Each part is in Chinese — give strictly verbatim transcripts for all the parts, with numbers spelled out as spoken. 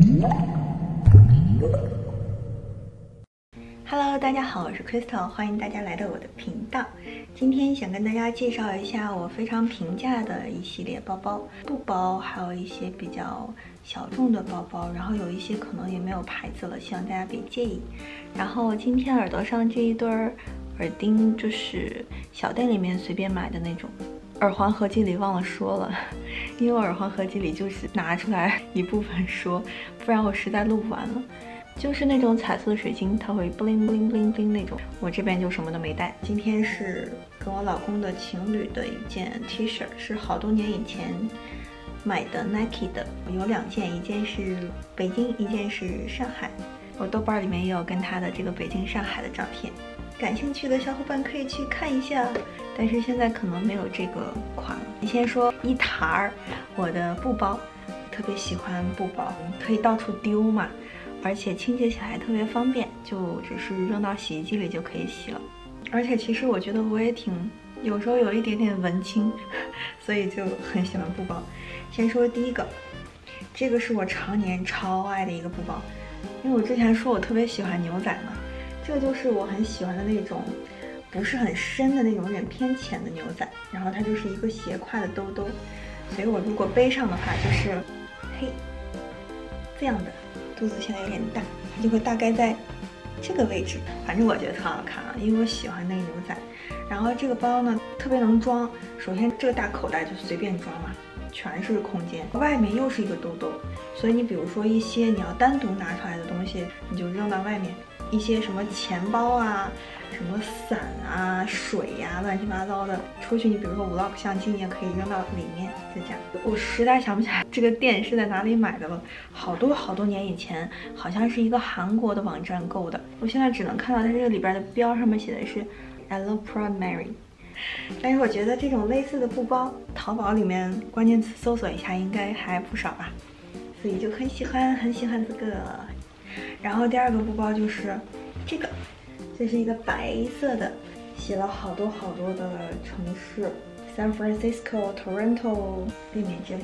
Hello， 大家好，我是 Crystal， 欢迎大家来到我的频道。今天想跟大家介绍一下我非常平价的一系列包包，布包，还有一些比较小众的包包，然后有一些可能也没有牌子了，希望大家别介意。然后今天耳朵上这一对耳钉就是小店里面随便买的那种。耳环合集里忘了说了，因为我耳环合集里就是拿出来一部分说，不然我实在录不完了。就是那种彩色的水晶，它会 bling bling bling bling 那种。我这边就什么都没带。今天是跟我老公的情侣的一件 T 恤，是好多年以前买的 Nike 的，有两件，一件是北京，一件是上海。我豆瓣里面也有跟他的这个北京、上海的照片，感兴趣的小伙伴可以去看一下。但是现在可能没有这个款了。你先说一沓儿我的布包，特别喜欢布包，可以到处丢嘛。而且清洁起来特别方便，就只是扔到洗衣机里就可以洗了。而且其实我觉得我也挺，有时候有一点点文青，所以就很喜欢布包。先说第一个，这个是我常年超爱的一个布包，因为我之前说我特别喜欢牛仔嘛，这个就是我很喜欢的那种，不是很深的那种，有点偏浅的牛仔，然后它就是一个斜挎的兜兜，所以我如果背上的话就是嘿这样的。肚子现在有点大，它就会大概在这个位置，反正我觉得特好看啊，因为我喜欢那个牛仔。然后这个包呢特别能装，首先这个大口袋就随便装嘛，全是空间，外面又是一个兜兜，所以你比如说一些你要单独拿出来的东西，你就扔到外面，一些什么钱包啊、什么伞啊、水呀、啊，乱七八糟的，出去你比如说 vlog 相机，你也可以扔到里面，就这样。我实在想不起来这个店是在哪里买的了，好多好多年以前，好像是一个韩国的网站购的。我现在只能看到它这个里边的标上面写的是 I love Proud Mary。但是我觉得这种类似的布包，淘宝里面关键词搜索一下应该还不少吧，所以就很喜欢很喜欢这个。然后第二个布包就是这个，这是一个白色的，写了好多好多的城市 ，San Francisco、Toronto， 背面这里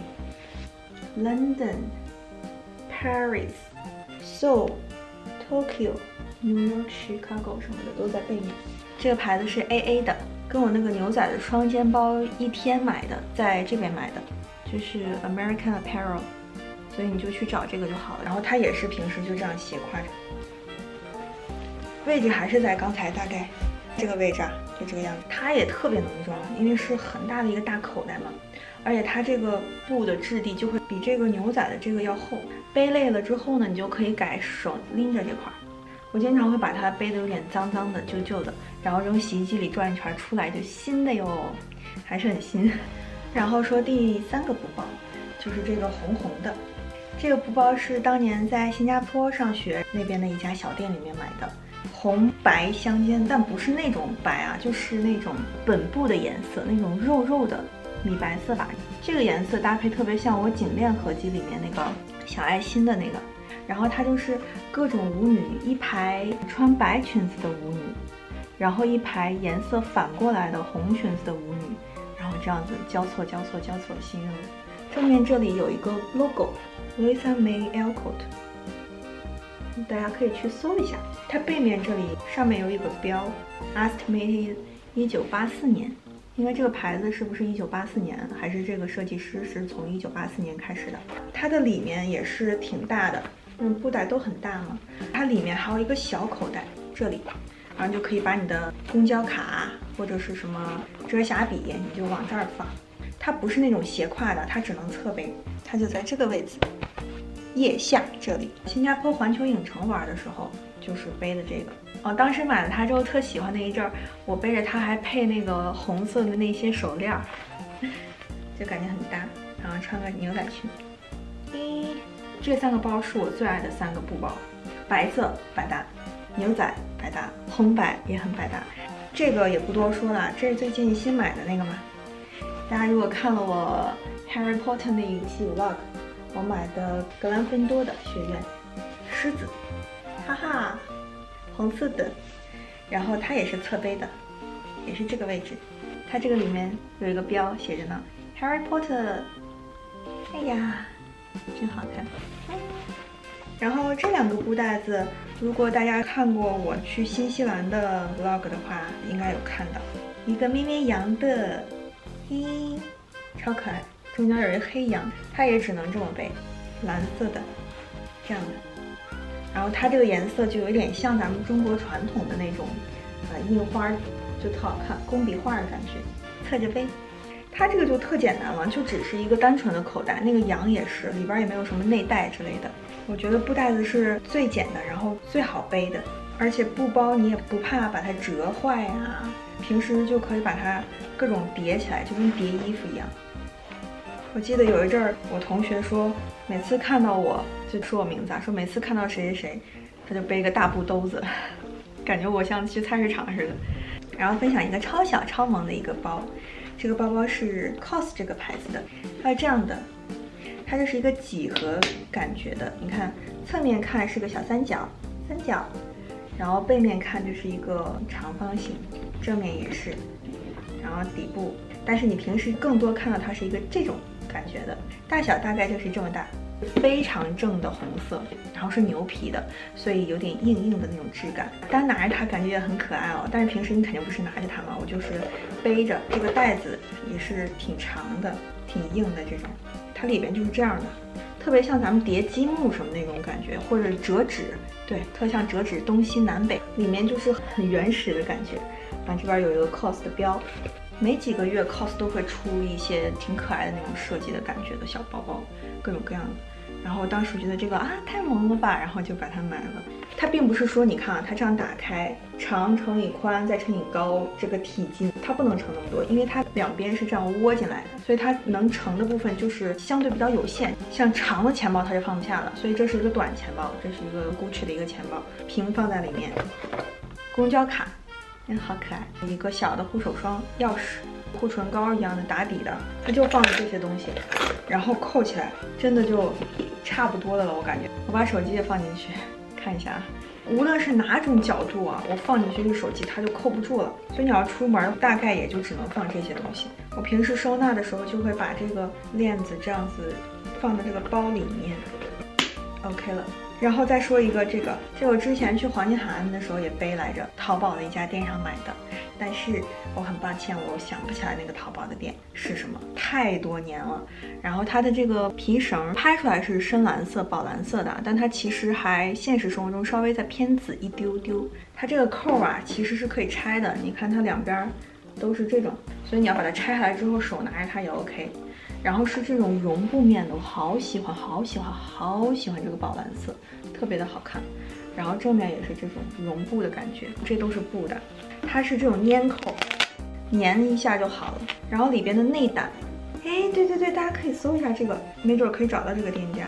，London、Paris、Seoul、Tokyo、New York、Chicago 什么的都在背面。这个牌子是 A A 的，跟我那个牛仔的双肩包一天买的，在这边买的，就是 American Apparel。所以你就去找这个就好了，然后它也是平时就这样斜挎着，位置还是在刚才大概这个位置啊，就这个样子。它也特别能装，因为是很大的一个大口袋嘛，而且它这个布的质地就会比这个牛仔的这个要厚。背累了之后呢，你就可以改手拎着这块。我经常会把它背得有点脏脏的、旧旧的，然后扔洗衣机里转一圈，出来就新的哟，还是很新。然后说第三个布包，就是这个红红的。这个布包是当年在新加坡上学那边的一家小店里面买的，红白相间，但不是那种白啊，就是那种本部的颜色，那种肉肉的米白色吧。这个颜色搭配特别像我颈链合集里面那个小爱心的那个。然后它就是各种舞女，一排穿白裙子的舞女，然后一排颜色反过来的红裙子的舞女，然后这样子交错交错交错形容。正面这里有一个 logo。Louisa May Alcott， 大家可以去搜一下。它背面这里上面有一个标 ，estimated 一九八四年，因为这个牌子是不是一九八四年，还是这个设计师是从一九八四年开始的？它的里面也是挺大的，嗯，布袋都很大嘛。它里面还有一个小口袋，这里，然后就可以把你的公交卡或者是什么遮瑕笔，你就往这儿放。它不是那种斜挎的，它只能侧背，它就在这个位置。腋下这里，新加坡环球影城玩的时候就是背的这个哦。当时买了它之后特喜欢那一阵儿，我背着它还配那个红色的那些手链，就感觉很搭。然后穿个牛仔裙。咦，这三个包是我最爱的三个布包，白色百搭，牛仔百搭，红白也很百搭。这个也不多说了，这是最近新买的那个嘛。大家如果看了我 Harry Potter 那一期 vlog。我买的格兰芬多的学院狮子，哈哈，红色的，然后它也是侧背的，也是这个位置。它这个里面有一个标写着呢 ，Harry Potter。哎呀，真好看。 然后这两个布袋子，如果大家看过我去新西兰的 vlog 的话，应该有看到一个咩咩羊的，嘿，超可爱，中间有一个黑羊，它也只能这么背，蓝色的，这样的。然后它这个颜色就有点像咱们中国传统的那种，呃，印花，就特好看，工笔画的感觉。侧着背，它这个就特简单了，就只是一个单纯的口袋，那个羊也是，里边也没有什么内袋之类的。我觉得布袋子是最简单，然后最好背的，而且布包你也不怕把它折坏啊，平时就可以把它各种叠起来，就跟叠衣服一样。我记得有一阵儿，我同学说，每次看到我就说我名字啊，说每次看到谁谁谁，他就背个大布兜子，感觉我像去菜市场似的。然后分享一个超小超萌的一个包，这个包包是 C O S 这个牌子的，它是这样的，它就是一个几何感觉的，你看侧面看是个小三角，三角，然后背面看就是一个长方形，正面也是，然后底部，但是你平时更多看到它是一个这种感觉的，大小大概就是这么大，非常正的红色，然后是牛皮的，所以有点硬硬的那种质感。单拿着它感觉也很可爱哦，但是平时你肯定不是拿着它嘛，我就是背着。这个袋子也是挺长的，挺硬的这种，它里边就是这样的，特别像咱们叠积木什么那种感觉，或者折纸，对，特像折纸东西南北，里面就是很原始的感觉。然后这边有一个 C O S 的标。没几个月 C O S 都会出一些挺可爱的那种设计的感觉的小包包，各种各样的。然后当时觉得这个啊太萌了吧，然后就把它买了。它并不是说你看啊，它这样打开，长乘以宽再乘以高，这个体积它不能盛那么多，因为它两边是这样窝进来的，所以它能盛的部分就是相对比较有限。像长的钱包它就放不下了，所以这是一个短钱包，这是一个 Gucci 的一个钱包，平放在里面。公交卡。嗯，好可爱！一个小的护手霜、钥匙、护唇膏一样的打底的，它就放着这些东西，然后扣起来，真的就差不多的了。我感觉，我把手机也放进去，看一下啊。无论是哪种角度啊，我放进去这个手机它就扣不住了，所以你要出门，大概也就只能放这些东西。我平时收纳的时候就会把这个链子这样子放在这个包里面 ，OK 了。然后再说一个这个，这我之前去黄金海岸的时候也背来着，淘宝的一家店上买的，但是我很抱歉，我想不起来那个淘宝的店是什么，太多年了。然后它的这个皮绳拍出来是深蓝色、宝蓝色的，但它其实还现实生活中稍微再偏紫一丢丢。它这个扣啊其实是可以拆的，你看它两边都是这种，所以你要把它拆下来之后手拿着它也 OK。然后是这种绒布面的，我好喜欢，好喜欢，好喜欢这个宝蓝色，特别的好看。然后正面也是这种绒布的感觉，这都是布的，它是这种粘口，粘一下就好了。然后里边的内胆，哎，对对对，大家可以搜一下这个，没准可以找到这个店家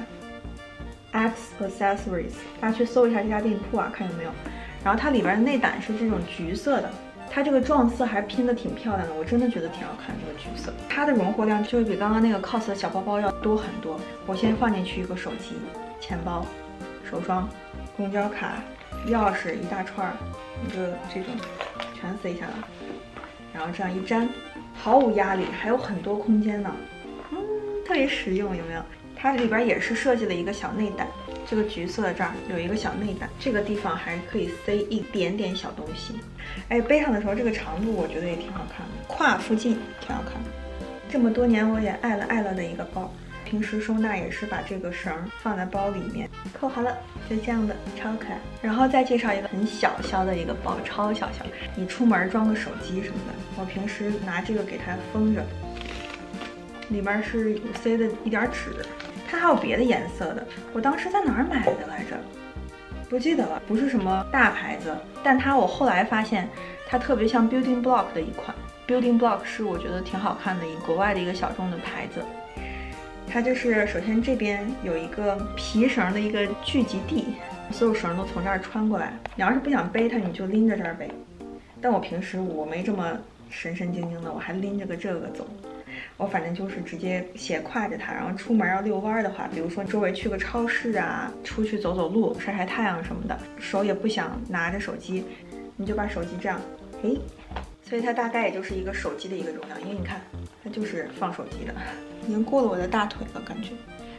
，X Accessories， 大家去搜一下这家店铺啊，看有没有。然后它里边的内胆是这种橘色的。它这个撞色还拼的挺漂亮的，我真的觉得挺好看。这个橘色，它的容货量就会比刚刚那个 C O S 的小包包要多很多。我先放进去一个手机、钱包、手霜、公交卡、钥匙一大串，一个这种全塞下来，然后这样一粘，毫无压力，还有很多空间呢，嗯，特别实用，有没有？它里边也是设计了一个小内胆。这个橘色的这儿有一个小内胆，这个地方还可以塞一点点小东西。哎，背上的时候这个长度我觉得也挺好看的，胯附近挺好看的。这么多年我也爱了爱了的一个包，平时收纳也是把这个绳放在包里面，扣好了，就这样的，超可爱。然后再介绍一个很小小的一个包，超小小，你出门装个手机什么的，我平时拿这个给它封着，里面是塞的一点纸。它还有别的颜色的，我当时在哪儿买的来着？不记得了，不是什么大牌子，但它我后来发现它特别像 Building Block 的一款。Building Block 是我觉得挺好看的，一国外的一个小众的牌子。它就是首先这边有一个皮绳的一个聚集地，所有绳都从这儿穿过来。你要是不想背它，你就拎着这儿背。但我平时我没这么神神经经的，我还拎着个这个走。我反正就是直接斜挎着它，然后出门要遛弯的话，比如说周围去个超市啊，出去走走路、晒晒太阳什么的，手也不想拿着手机，你就把手机这样，哎，所以它大概也就是一个手机的一个容量，因为你看，它就是放手机的，已经过了我的大腿了，感觉。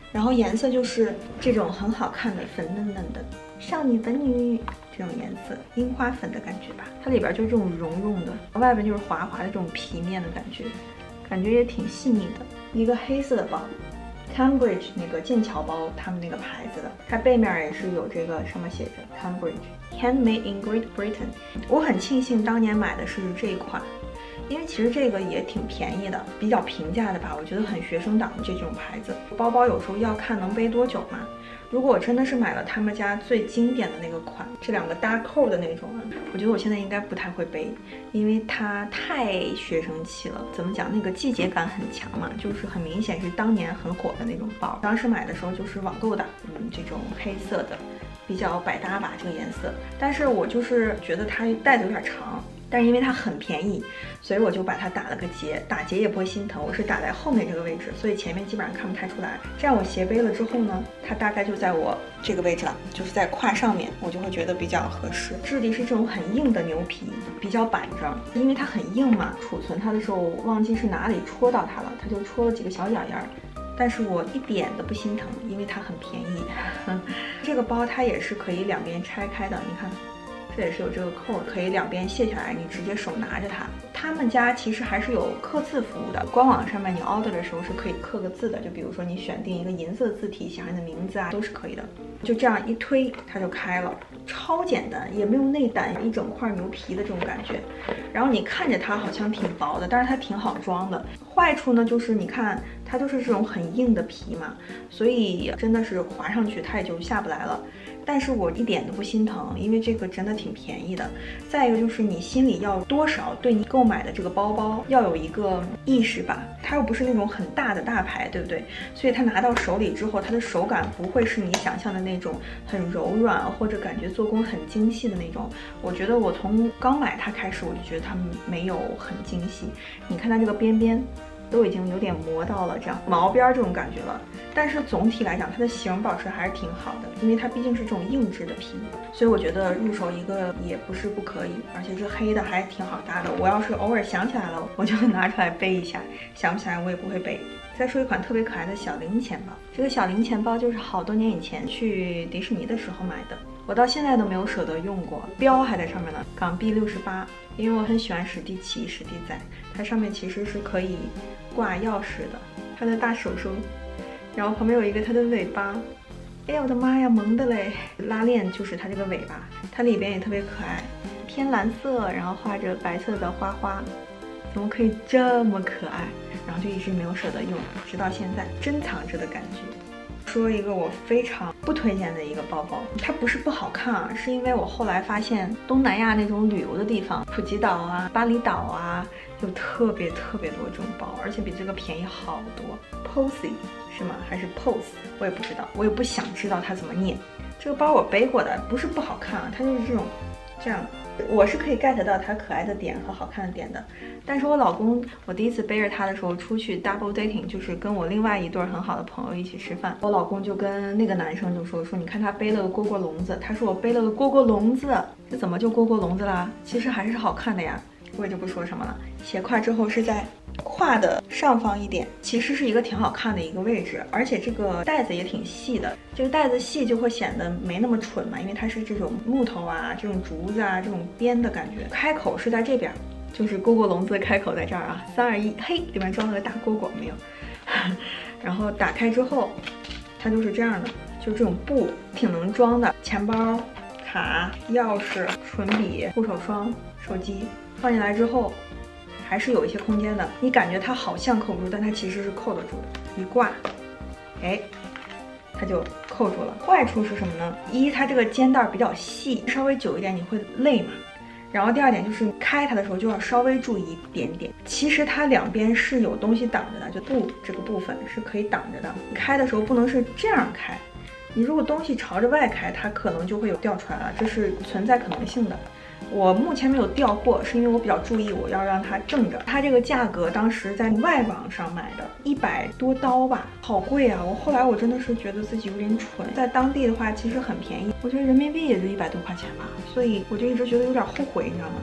然后颜色就是这种很好看的粉嫩嫩的少女粉女这种颜色，樱花粉的感觉吧。它里边就是这种绒绒的，外边就是滑滑的这种皮面的感觉，感觉也挺细腻的。一个黑色的包 ，Cambridge 那个剑桥包，他们那个牌子的，它背面也是有这个上面写着 Cambridge Handmade in Great Britain。我很庆幸当年买的是这一款。因为其实这个也挺便宜的，比较平价的吧，我觉得很学生党的这种牌子。包包有时候要看能背多久嘛。如果我真的是买了他们家最经典的那个款，这两个搭扣的那种啊，我觉得我现在应该不太会背，因为它太学生气了。怎么讲？那个季节感很强嘛，就是很明显是当年很火的那种包。当时买的时候就是网购的，嗯，这种黑色的，比较百搭吧这个颜色。但是我就是觉得它带子有点长。但是因为它很便宜，所以我就把它打了个结，打结也不会心疼。我是打在后面这个位置，所以前面基本上看不太出来。这样我斜背了之后呢，它大概就在我这个位置了，就是在胯上面，我就会觉得比较合适。质地是这种很硬的牛皮，比较板正，因为它很硬嘛。储存它的时候我忘记是哪里戳到它了，它就戳了几个小眼眼。但是我一点都不心疼，因为它很便宜。这个包它也是可以两边拆开的，你看。这也是有这个扣，可以两边卸下来，你直接手拿着它。他们家其实还是有刻字服务的，官网上面你 order 的时候是可以刻个字的，就比如说你选定一个银色字体，写上你的名字啊，都是可以的。就这样一推，它就开了，超简单，也没有内胆，一整块牛皮的这种感觉。然后你看着它好像挺薄的，但是它挺好装的。坏处呢，就是你看它就是这种很硬的皮嘛，所以真的是滑上去它也就下不来了。但是我一点都不心疼，因为这个真的挺便宜的。再一个就是你心里要多少对你购买的这个包包要有一个意识吧，它又不是那种很大的大牌，对不对？所以它拿到手里之后，它的手感不会是你想象的那种很柔软或者感觉做工很精细的那种。我觉得我从刚买它开始，我就觉得它没有很精细。你看它这个边边都已经有点磨到了这样毛边这种感觉了，但是总体来讲它的型保持还是挺好的，因为它毕竟是这种硬质的皮，所以我觉得入手一个也不是不可以，而且这黑的还挺好搭的。我要是偶尔想起来了，我就拿出来背一下，想不起来我也不会背。再说一款特别可爱的小零钱包，这个小零钱包就是好多年以前去迪士尼的时候买的，我到现在都没有舍得用过，标还在上面呢，港币六十八。因为我很喜欢史迪奇、史迪仔，它上面其实是可以挂钥匙的，它的大手手，然后旁边有一个它的尾巴，哎呀我的妈呀，萌的嘞！拉链就是它这个尾巴，它里边也特别可爱，偏蓝色，然后画着白色的花花，怎么可以这么可爱？然后就一直没有舍得用，直到现在珍藏着的感觉。说一个我非常不推荐的一个包包，它不是不好看啊，是因为我后来发现东南亚那种旅游的地方，普吉岛啊、巴厘岛啊，有特别特别多这种包，而且比这个便宜好多。Posy 是吗？还是 Pose？ 我也不知道，我也不想知道它怎么念。这个包我背过的，不是不好看啊，它就是这种这样。我是可以 get 到它可爱的点和好看的点的，但是我老公，我第一次背着他的时候出去 double dating， 就是跟我另外一对很好的朋友一起吃饭，我老公就跟那个男生就说说，你看他背了个蝈蝈笼子，他说我背了个蝈蝈笼子，这怎么就蝈蝈笼子啦？其实还是好看的呀，我也就不说什么了。斜挎之后是在胯的上方一点，其实是一个挺好看的一个位置，而且这个带子也挺细的。这个带子细就会显得没那么蠢嘛，因为它是这种木头啊、这种竹子啊、这种边的感觉。开口是在这边，就是蝈蝈笼子的开口在这儿啊。三二一，嘿，里面装了个大蝈蝈没有？然后打开之后，它就是这样的，就这种布挺能装的，钱包、卡、钥匙、唇笔、护手霜、手机放进来之后。还是有一些空间的，你感觉它好像扣不住，但它其实是扣得住的。一挂，哎，它就扣住了。坏处是什么呢？一，它这个肩带比较细，稍微久一点你会累嘛。然后第二点就是开它的时候就要稍微注意一点点。其实它两边是有东西挡着的，就布这个部分是可以挡着的。开的时候不能是这样开，你如果东西朝着外开，它可能就会有掉出来了，这是存在可能性的。我目前没有调货，是因为我比较注意，我要让它正着。它这个价格当时在外网上买的，一百多刀吧，好贵啊！我后来我真的是觉得自己有点蠢，在当地的话其实很便宜，我觉得人民币也就一百多块钱吧，所以我就一直觉得有点后悔，你知道吗？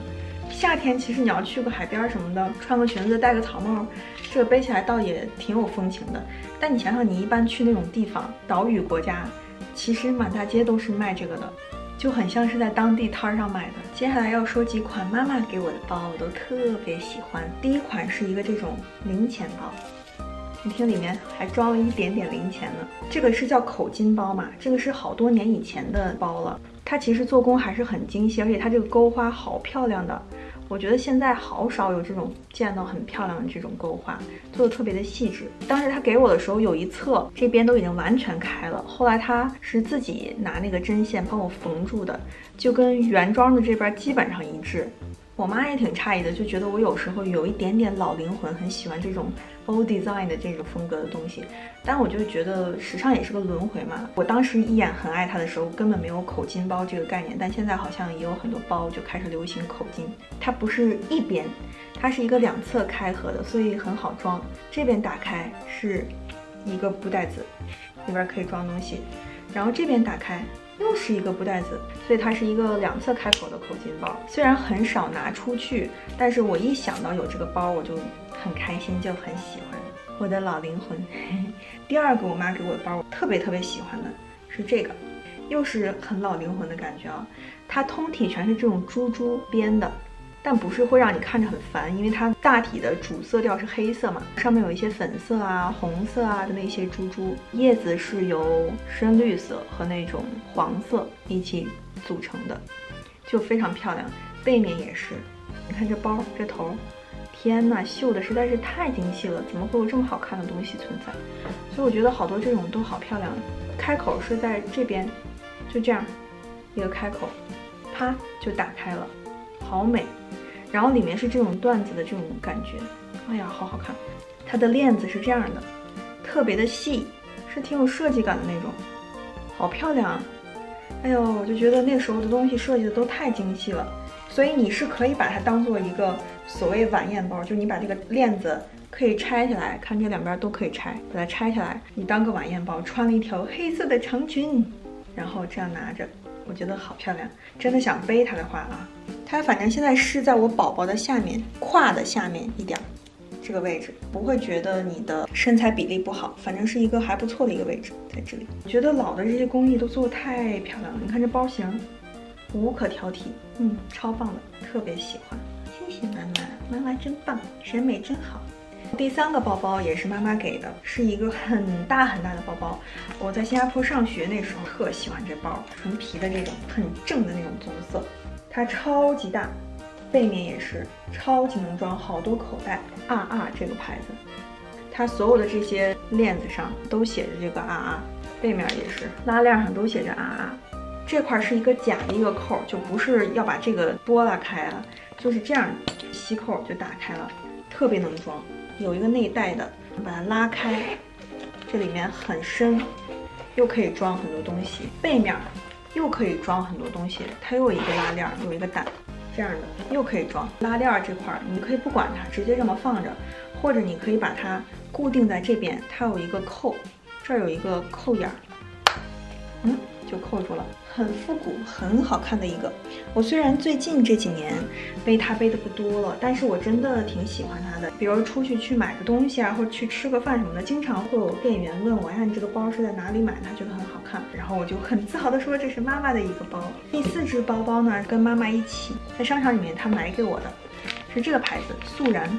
夏天其实你要去个海边什么的，穿个裙子戴个草帽，这个背起来倒也挺有风情的。但你想想，你一般去那种地方，岛屿国家，其实满大街都是卖这个的，就很像是在当地摊上买的。接下来要说几款妈妈给我的包，我都特别喜欢。第一款是一个这种零钱包，你听里面还装了一点点零钱呢。这个是叫口巾包嘛，这个是好多年以前的包了。它其实做工还是很精细，而且它这个钩花好漂亮的。我觉得现在好少有这种见到很漂亮的这种钩花，做的特别的细致。当时他给我的时候有一侧这边都已经完全开了，后来他是自己拿那个针线帮我缝住的，就跟原装的这边基本上一致。我妈也挺诧异的，就觉得我有时候有一点点老灵魂，很喜欢这种 old design 的这种风格的东西。但我就觉得时尚也是个轮回嘛。我当时一眼很爱它的时候，根本没有口巾包这个概念，但现在好像也有很多包就开始流行口巾。它不是一边，它是一个两侧开合的，所以很好装。这边打开是一个布袋子，里边可以装东西，然后这边打开又是一个布袋子，所以它是一个两侧开口的口巾包。虽然很少拿出去，但是我一想到有这个包，我就很开心，就很喜欢。我的老灵魂。第二个我妈给我的包，我特别特别喜欢的是这个，又是很老灵魂的感觉啊。它通体全是这种珠珠边的，但不是会让你看着很烦，因为它大体的主色调是黑色嘛，上面有一些粉色啊、红色啊的那些珠珠。叶子是由深绿色和那种黄色一起组成的，就非常漂亮。背面也是，你看这包这头，天呐，绣的实在是太精细了，怎么会有这么好看的东西存在？所以我觉得好多这种都好漂亮。开口是在这边，就这样一个开口，啪就打开了，好美。然后里面是这种缎子的这种感觉，哎呀，好好看。它的链子是这样的，特别的细，是挺有设计感的那种，好漂亮啊！哎呦，我就觉得那时候的东西设计的都太精细了。所以你是可以把它当做一个所谓晚宴包，就你把这个链子可以拆下来，看这两边都可以拆，把它拆下来，你当个晚宴包，穿了一条黑色的长裙，然后这样拿着，我觉得好漂亮。真的想背它的话啊，它反正现在是在我宝宝的下面，胯的下面一点这个位置，不会觉得你的身材比例不好，反正是一个还不错的一个位置在这里。我觉得老的这些工艺都做得太漂亮了，你看这包型无可挑剔，嗯，超棒的，特别喜欢。谢谢妈妈，妈妈真棒，审美真好。第三个包包也是妈妈给的，是一个很大很大的包包。我在新加坡上学那时候特喜欢这包，纯皮的这种，很正的那种棕色，它超级大，背面也是超级能装好多口袋。啊啊，这个牌子，它所有的这些链子上都写着这个啊啊，背面也是，拉链上都写着啊啊。这块是一个假的一个扣，就不是要把这个拨拉开了，就是这样吸扣就打开了，特别能装。有一个内袋的，把它拉开，这里面很深，又可以装很多东西。背面又可以装很多东西，它又有一个拉链，有一个胆，这样的又可以装。拉链这块你可以不管它，直接这么放着，或者你可以把它固定在这边，它有一个扣，这儿有一个扣眼儿，嗯。就扣住了，很复古，很好看的一个。我虽然最近这几年背它背的不多了，但是我真的挺喜欢它的。比如出去去买个东西啊，或者去吃个饭什么的，经常会有店员问我，哎，你这个包是在哪里买的？他觉得很好看，然后我就很自豪的说这是妈妈的一个包。第四只包包呢，跟妈妈一起在商场里面她买给我的，是这个牌子素然。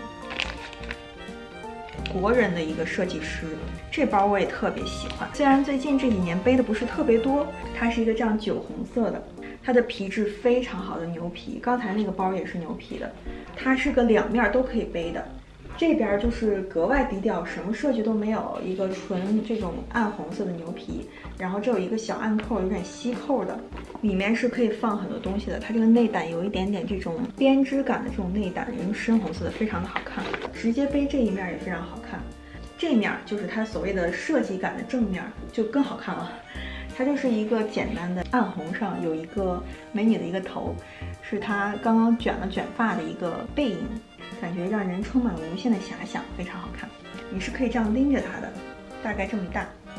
国人的一个设计师，这包我也特别喜欢。虽然最近这几年背的不是特别多，它是一个这样酒红色的，它的皮质非常好的牛皮。刚才那个包也是牛皮的，它是个两面都可以背的。这边就是格外低调，什么设计都没有，一个纯这种暗红色的牛皮，然后这有一个小暗扣，有点吸扣的，里面是可以放很多东西的。它这个内胆有一点点这种编织感的这种内胆，用深红色的，非常的好看。直接背这一面也非常好看，这面就是它所谓的设计感的正面，就更好看了。它就是一个简单的暗红，上有一个美女的一个头，是她刚刚卷了卷发的一个背影。感觉让人充满了无限的遐想，非常好看。你是可以这样拎着它的，大概这么大，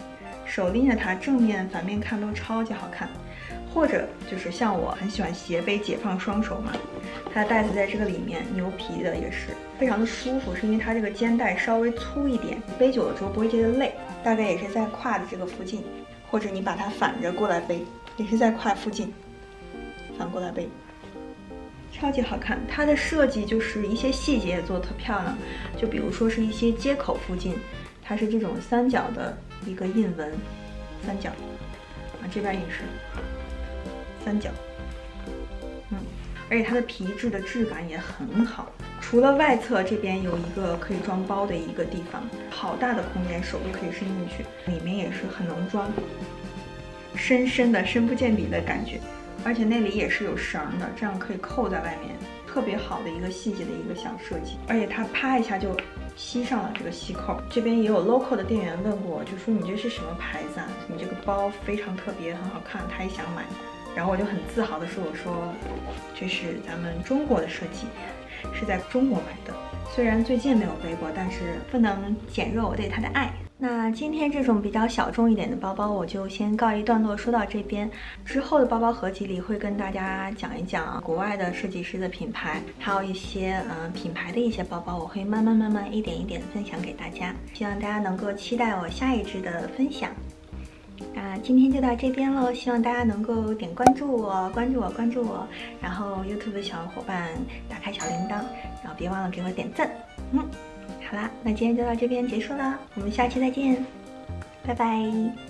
手拎着它，正面、反面看都超级好看。或者就是像我很喜欢斜背解放双手嘛，它的带子在这个里面，牛皮的也是非常的舒服，是因为它这个肩带稍微粗一点，背久了之后不会觉得累。大概也是在胯的这个附近，或者你把它反着过来背，也是在胯附近，反过来背，超级好看。它的设计就是一些细节也做得特漂亮，就比如说是一些接口附近，它是这种三角的一个印纹，三角啊，这边也是三角，嗯，而且它的皮质的质感也很好。除了外侧这边有一个可以装包的一个地方，好大的空间，手都可以伸进去，里面也是很能装，深深的深不见底的感觉。而且那里也是有绳的，这样可以扣在外面，特别好的一个细节的一个小设计。而且它啪一下就吸上了这个吸扣。这边也有 local 的店员问过我，就说你这是什么牌子啊？你这个包非常特别，很好看，他也想买。然后我就很自豪的说，我说这是咱们中国的设计，是在中国买的。虽然最近没有背过，但是不能减弱我对它的爱。那今天这种比较小众一点的包包，我就先告一段落，说到这边。之后的包包合集里会跟大家讲一讲国外的设计师的品牌，还有一些嗯、呃、品牌的一些包包，我会慢慢慢慢一点一点分享给大家。希望大家能够期待我下一支的分享。那今天就到这边喽，希望大家能够点关注我，关注我，关注我，然后 YouTube 的小伙伴打开小铃铛，然后别忘了给我点赞。嗯，好啦，那今天就到这边结束啦，我们下期再见，拜拜。